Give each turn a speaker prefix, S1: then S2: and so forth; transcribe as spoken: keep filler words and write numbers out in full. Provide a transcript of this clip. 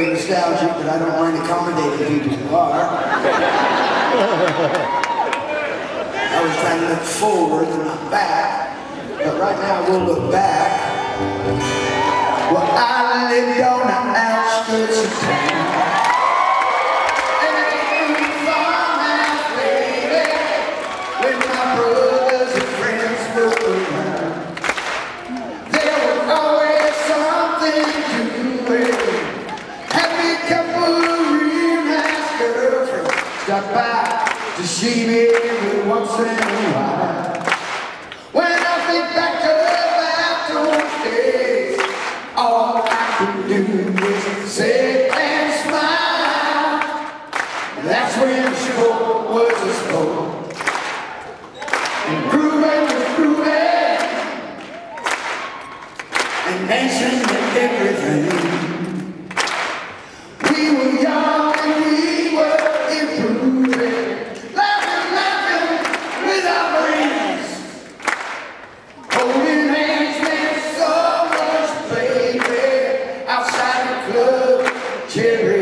S1: little nostalgic, but I don't mind accommodating people who are. I was trying to look forward and not back, but right now we'll look back. Well, I lived on the outskirts of town. Stop by to see me every once in a while. When I think back about those days, all I can do is sit and smile. That's when sure was a sport, and grooving was grooving, and dancing and everything. We were young and we were improving, laughing, laughing with our friends. Holding hands meant so much, baby, outside the club, cherry.